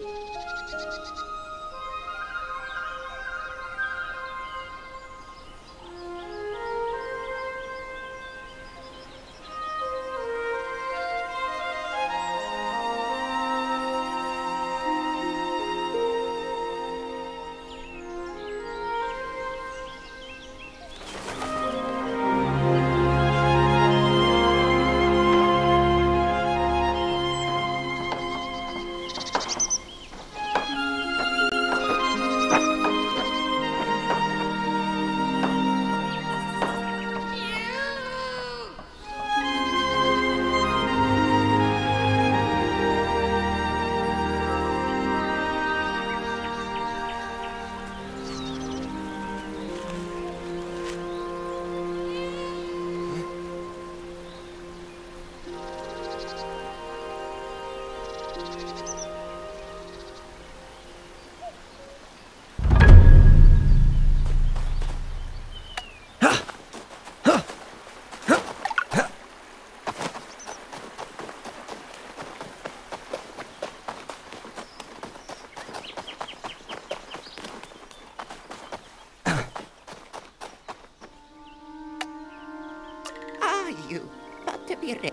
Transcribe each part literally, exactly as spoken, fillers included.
you, but to be ready.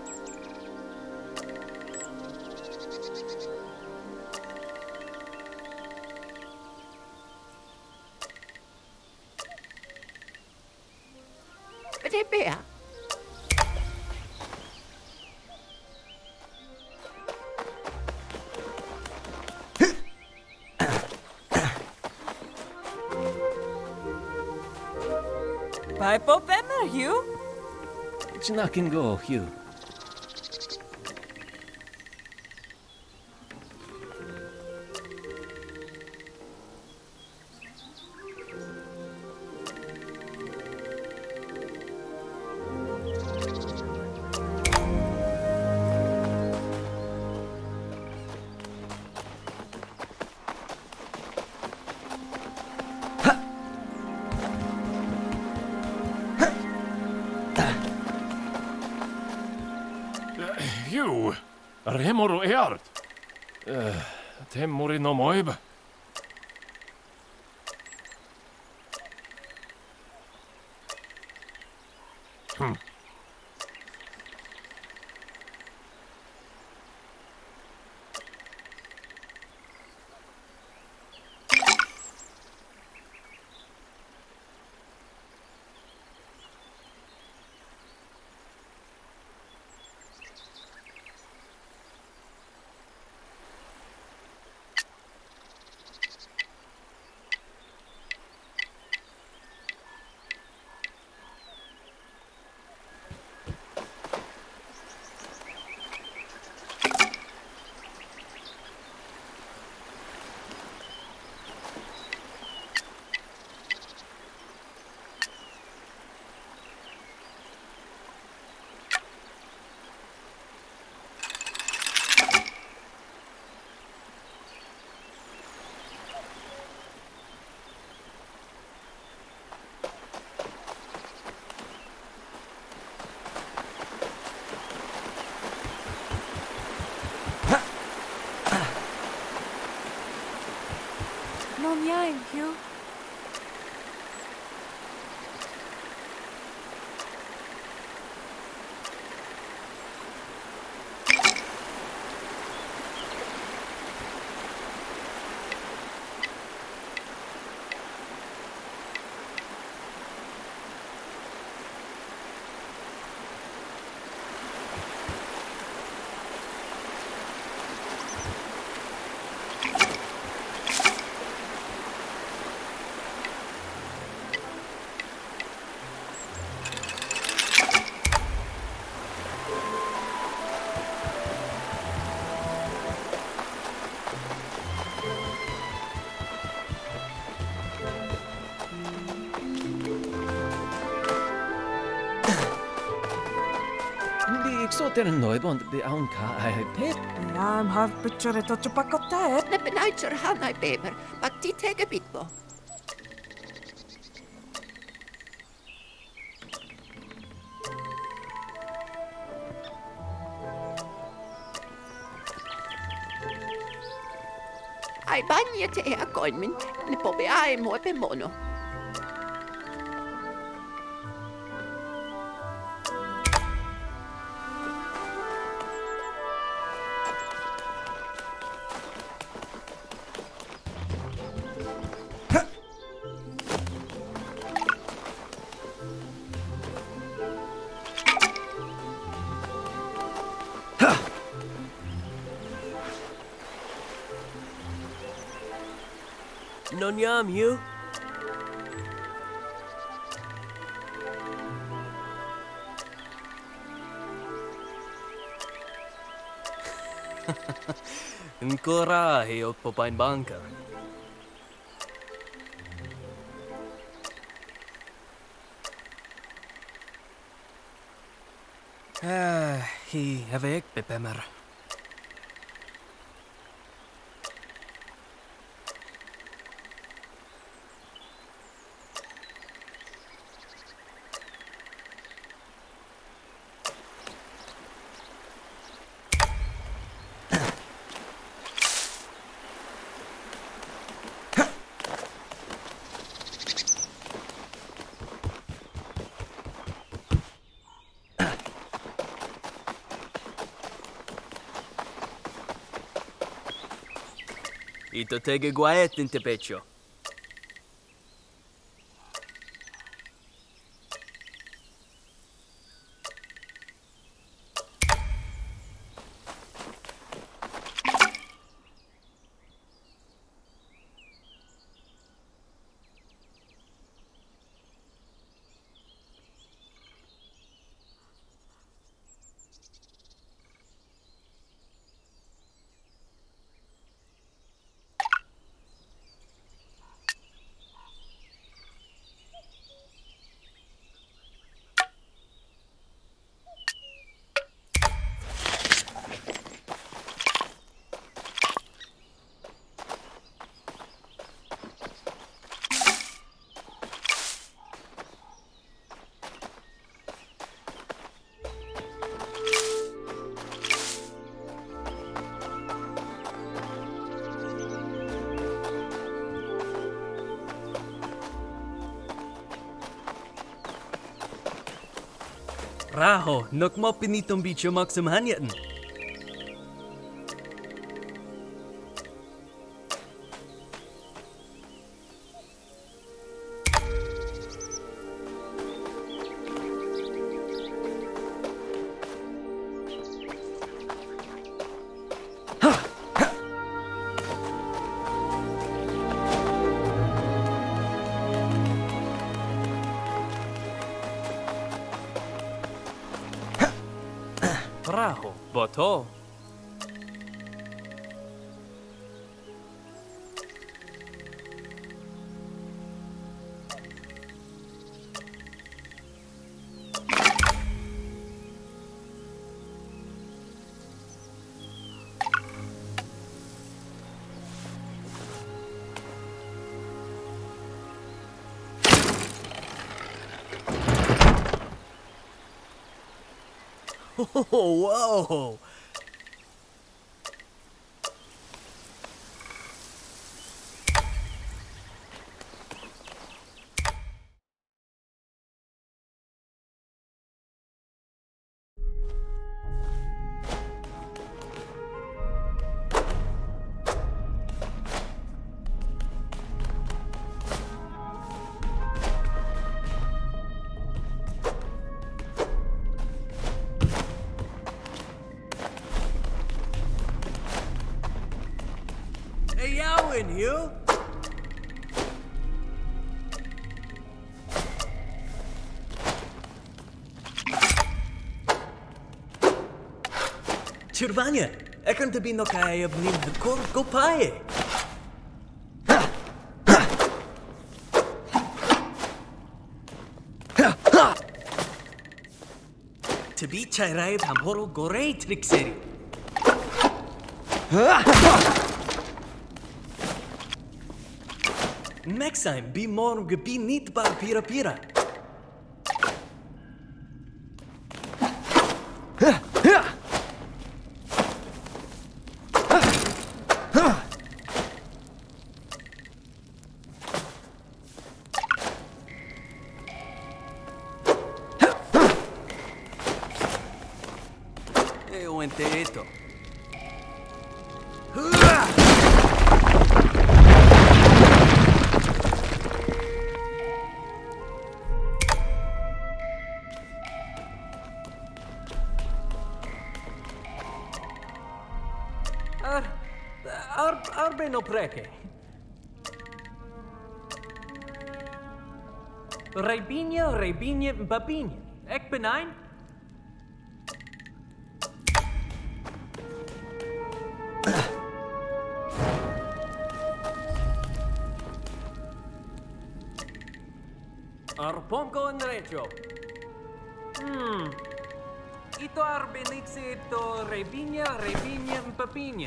Prepare. Pipe up, Emma, Hugh. It's not can go, Hugh. Hugh, remoro eart. Temori no moib. Hm. Non jij, Hugh. Soten noibon be aun ka ai pet. Ja, I'm half butcher it to pakottaa. Ne benaitsur hanai paper, but ti take a bit more. ai bagna te e a colmin, ne pobe ai mo pe mono. Non jam, Hugh? Ancora e op op een banker. Ah, hi heb ik bepemmer. Ito tege guaet in te pecho. Raho, nog mo pinitong bicho maksum hanyaten. Raho, boto. Oh, whoa! Hey, Yowen, you? Čurvanje, er kan te bi nog hij opnieuw de kor kopaje. Te bi chai ham horo gore trikseri. Next time, be more gebi niet bar pira pira. puente eto. Ar, ar, arbe no preke. Rebinia, rebinia, babinia. Ek benijn? Arponko en recho. Hmm. Ito arbenixi ito rebinia, rebinia, papinia.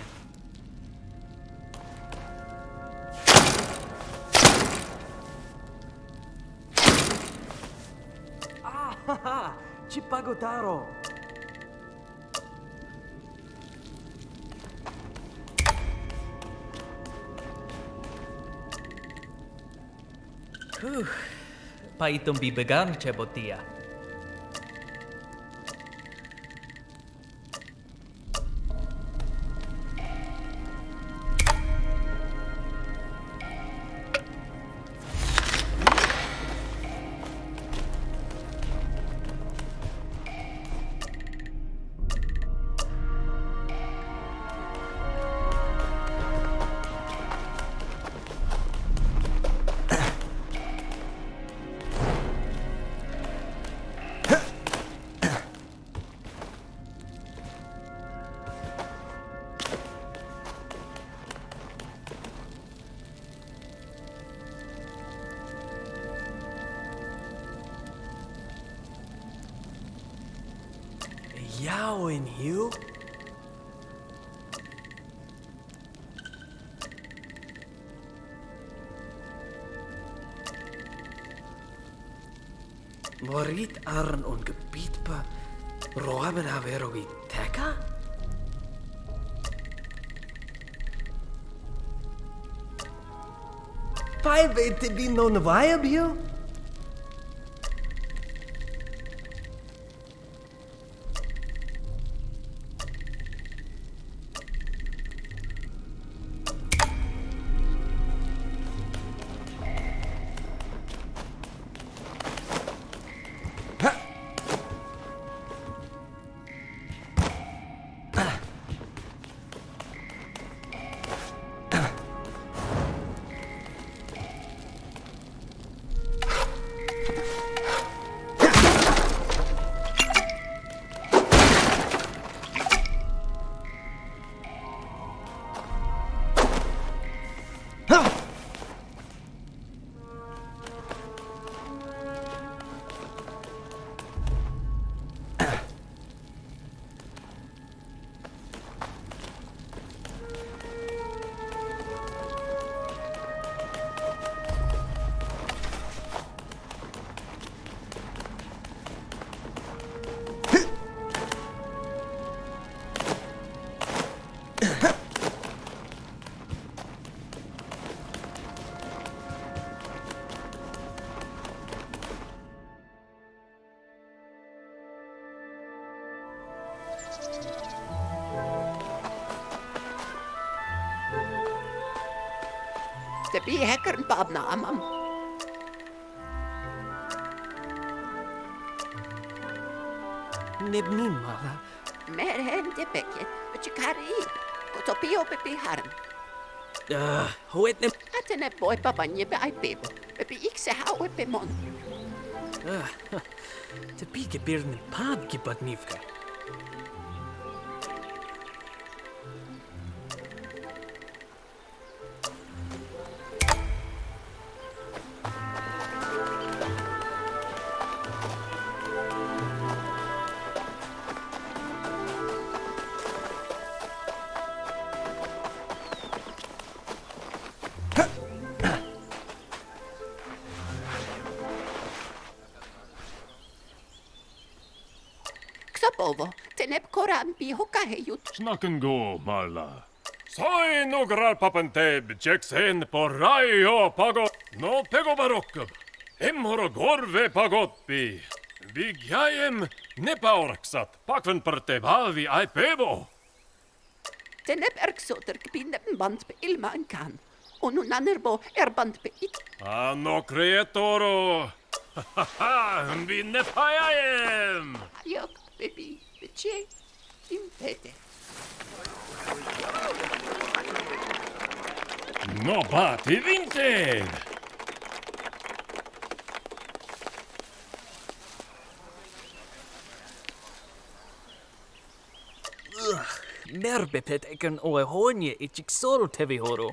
Ah, haha, Chipagotaro. Huh. Paitong bibegan, Chebotia. Yao in Hugh? Morit arn on gebied pa roaben haverogi teka? Pai vete bi non viab Hugh? Te bii häkkern paabna amam. Nebnin mala. Merhen te pekjet, chikari. Koto pio pepi harm. Ah, hoet ne. Atene boy papanje be ai pebo. Pepi ikse hau pe mon. Ah, te pike birne pad gibat nivka. Ovo, tenep koran pi hukahejut. Snacken gå, Marla. Soin ograr papanteb, jexen på raio pagot. No pego barokkab. Emhoro gorve pagotpi. Bigjajem nepaorksat, pakven per te bavi ai pebo. Te neb erksoter kpin neb band be ilma en kan. Onu nanerbo er band be it. Ano creatoro. Ha ha, vi nepajajem. Ajok, baby, beche, impete. No bati vinted. Merbepet eken oe honje itchik soru tevi horo.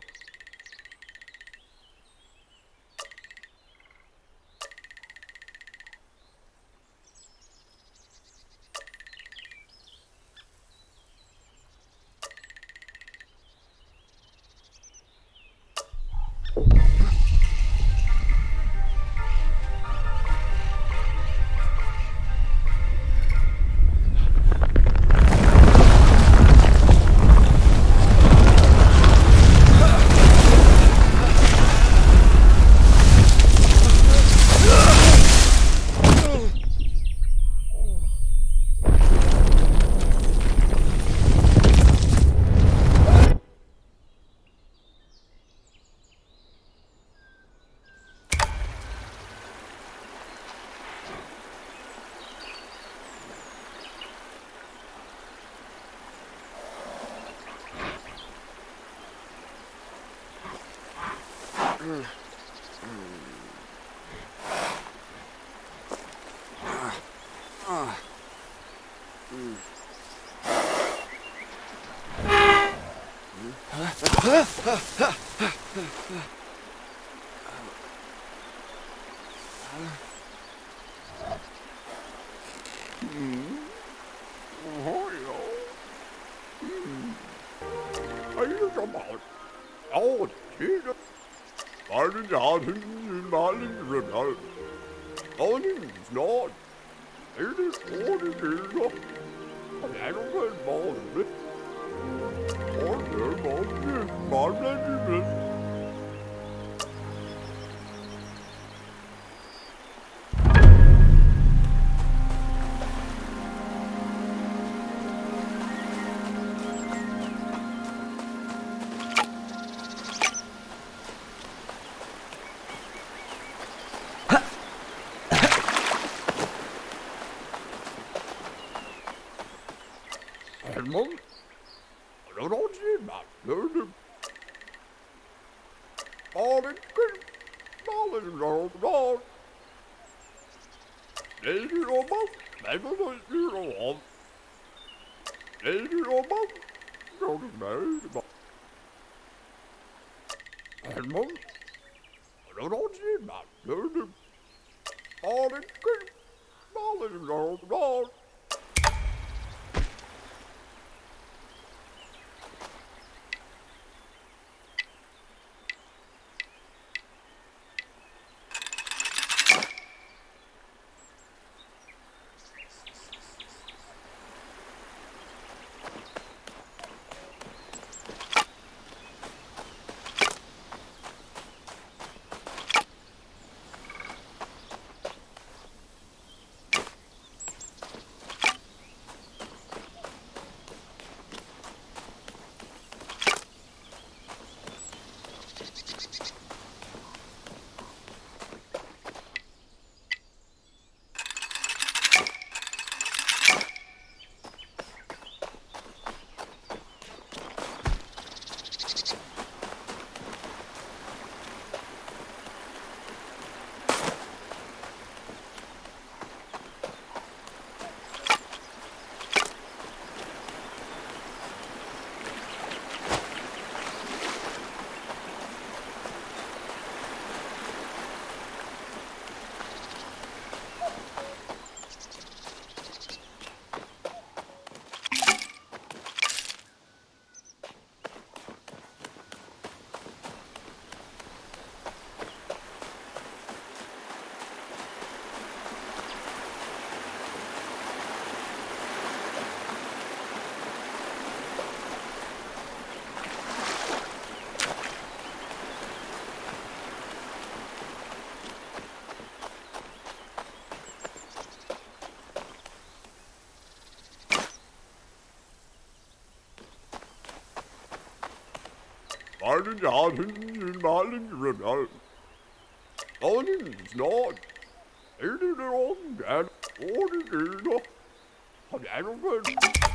Malen, Jahren, Malen, Malen. Malen, snart. Är det någon där? Åh, det är något. Har det någon?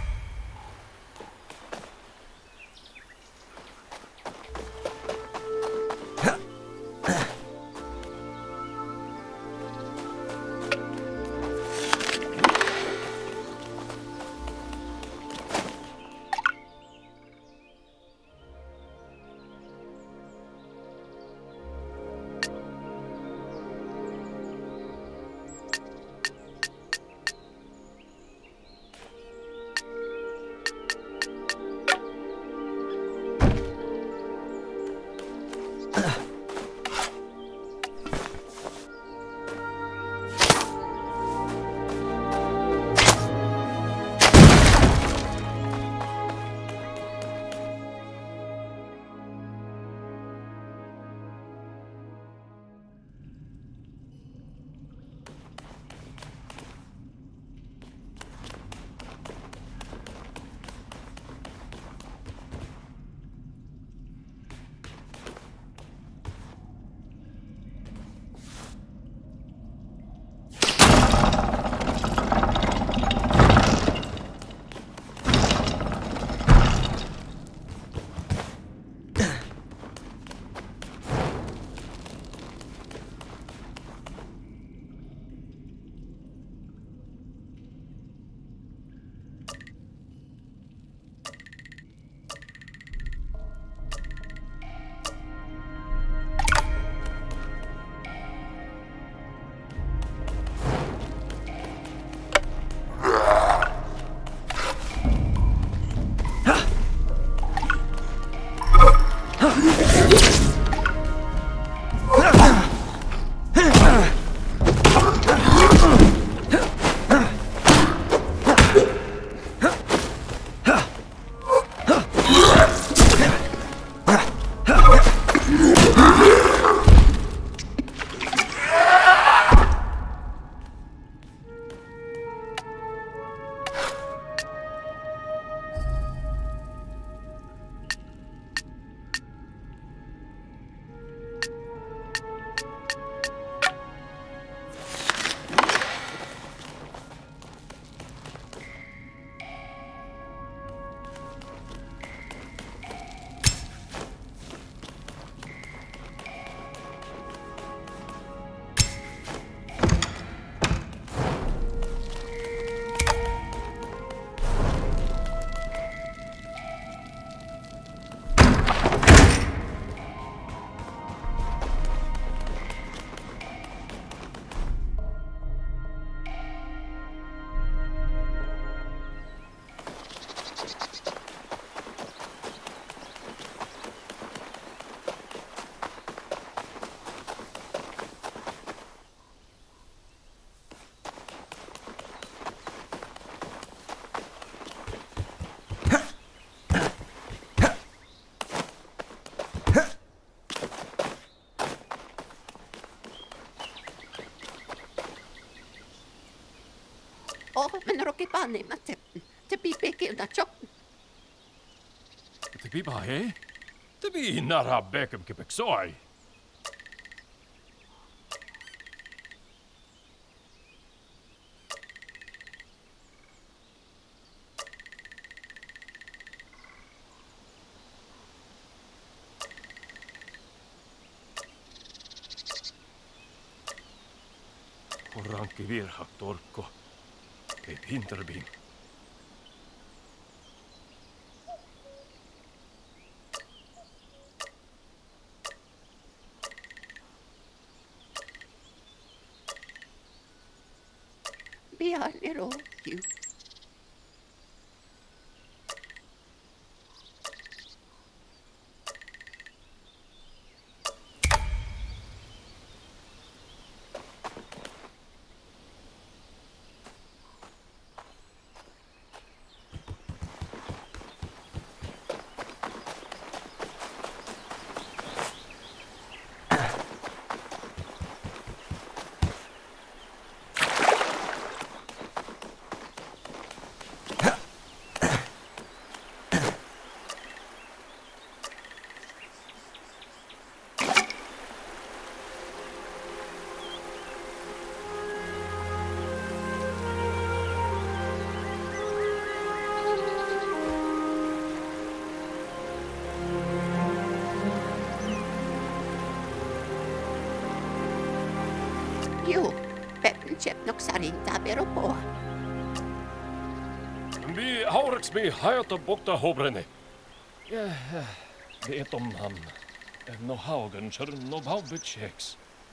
Oh, men roki pane, mä te, te pipekiltä chok. Te pipa he? Te vi nara bekem kepek soi. Rankki virha torkko. Ei hinterbin. Pian eroju. Ju, peppen chep nok sarin tabero po. Vi haureks mi hajota bokta hobrene. Ja, det är om han. No haugen kör no haubitcheks.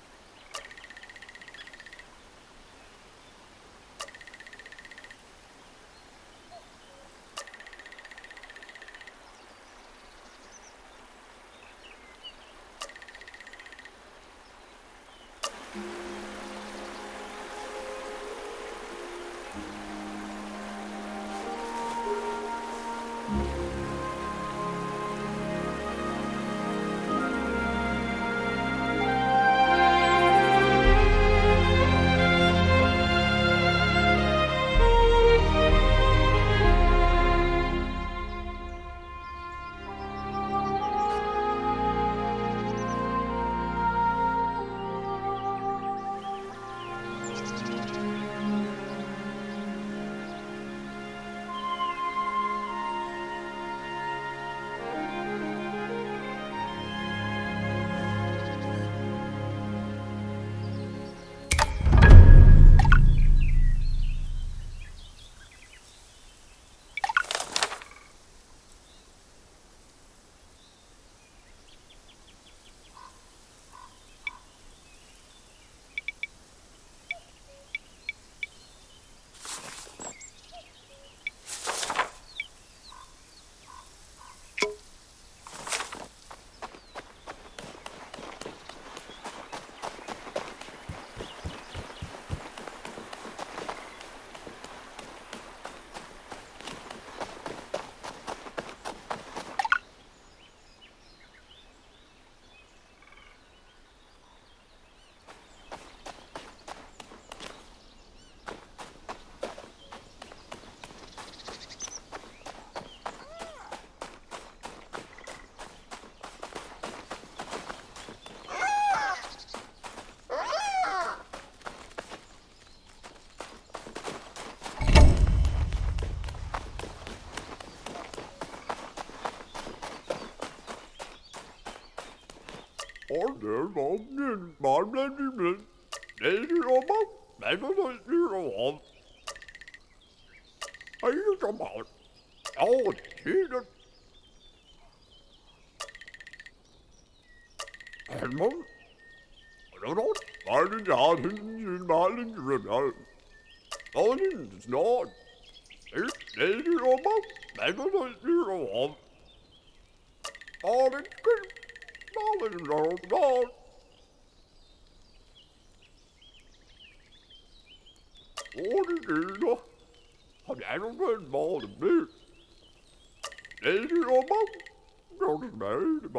Order om barnblandningen. Det är ju om man. Men det är ju om. Det är ju som han. Ja, det är det. Helmon. Och då var det jag sin barnblandningen. Och det är snart. Det är ju om man. Men det är ju om. Ja, det är kul. Knowledge of God. Ordinary. Han är nog en vanlig bud. Det är ju om man. Jag är med.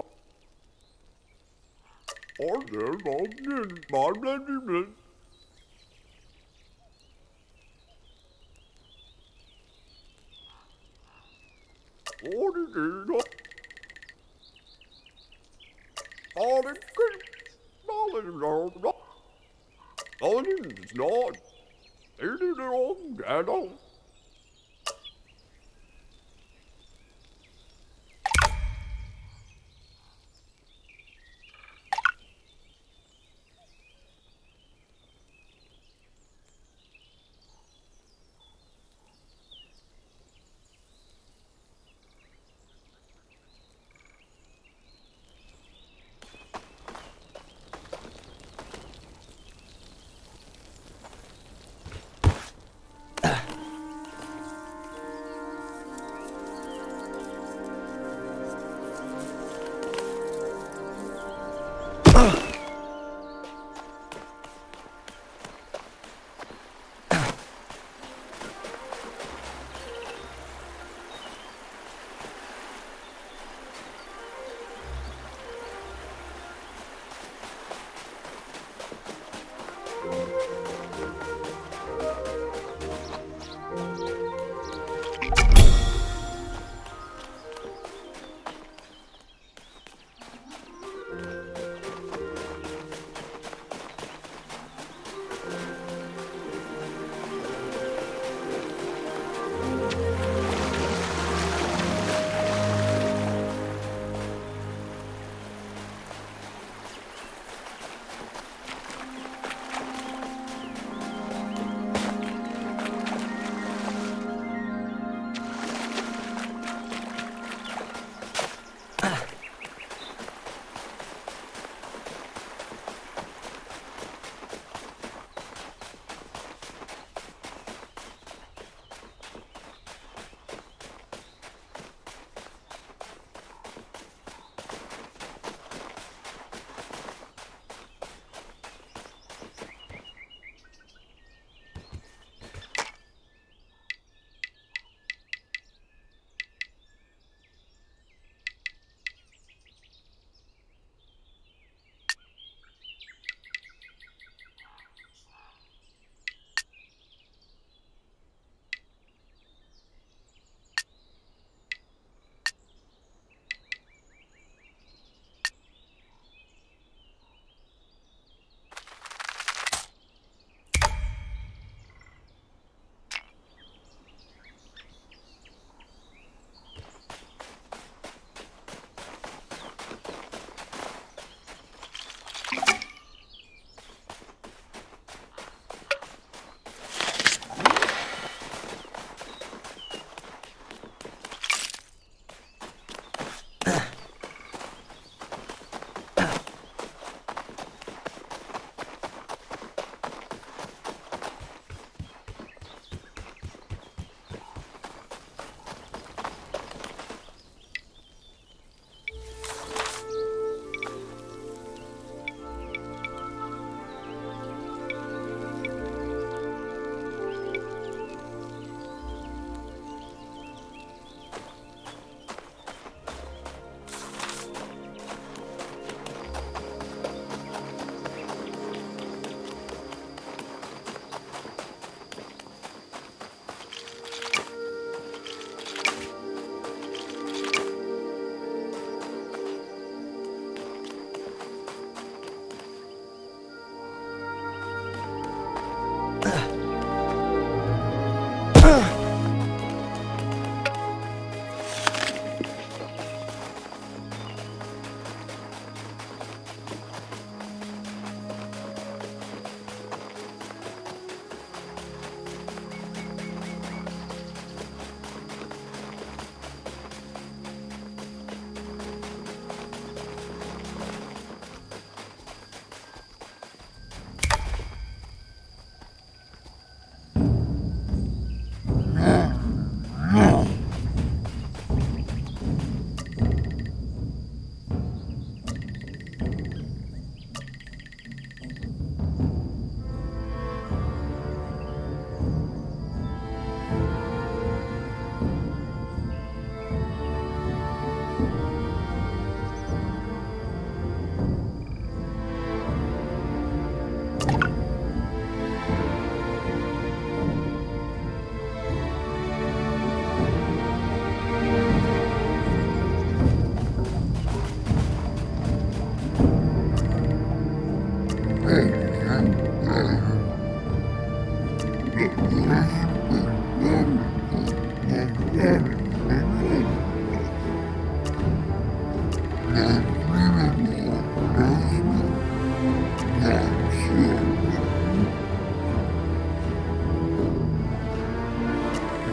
Ordinary vanlig barnblandningen. Ordinary. All the good knowledge of God. All is not. It is all God.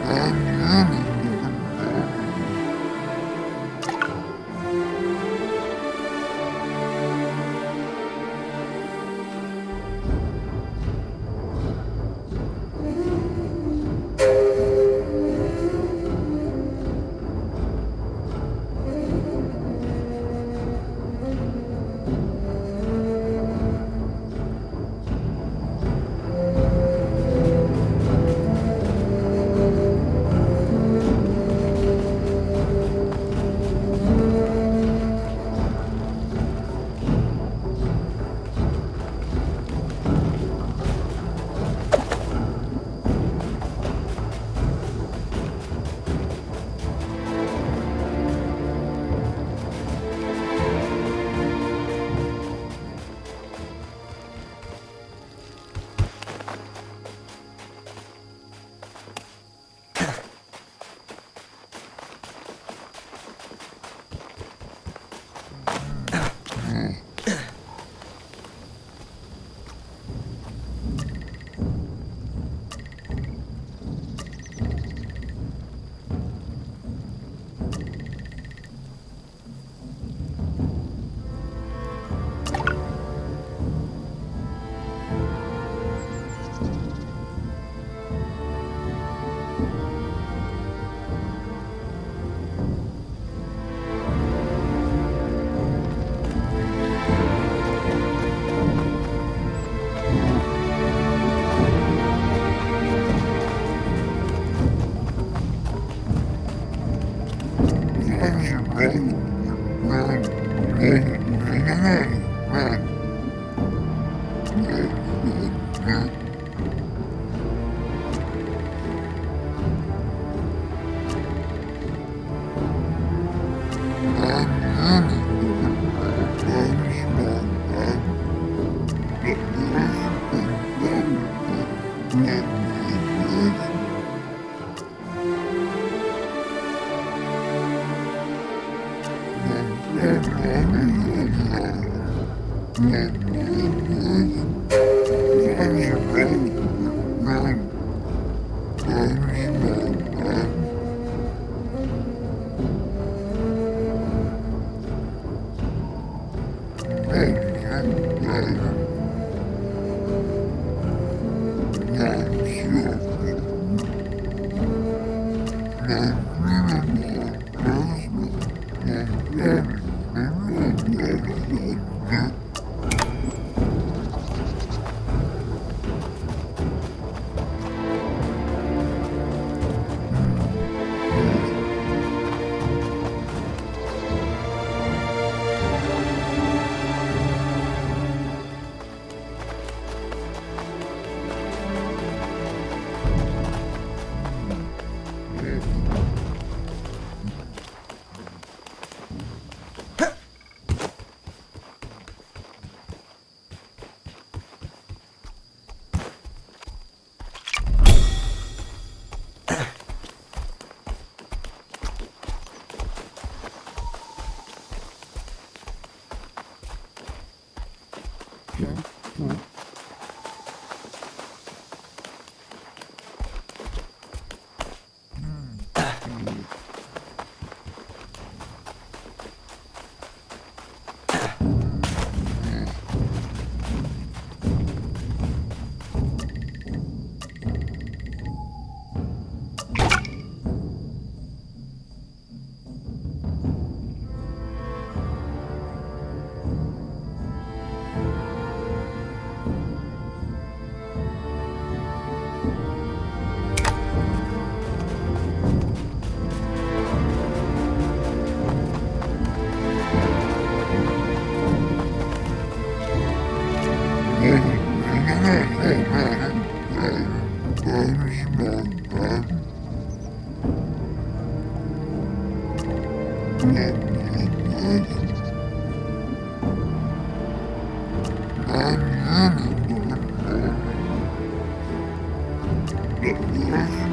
Yeah.